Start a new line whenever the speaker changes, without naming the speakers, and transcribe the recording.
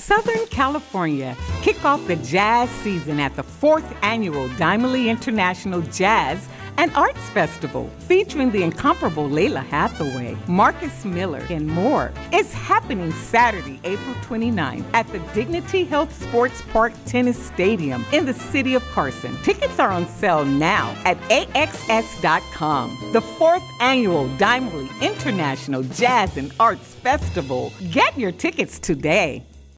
Southern California, kick off the jazz season at the 4th Annual Dymally International Jazz and Arts Festival, featuring the incomparable Layla Hathaway, Marcus Miller, and more. It's happening Saturday, April 29th at the Dignity Health Sports Park Tennis Stadium in the city of Carson. Tickets are on sale now at AXS.com. The 4th Annual Dymally International Jazz and Arts Festival. Get your tickets today.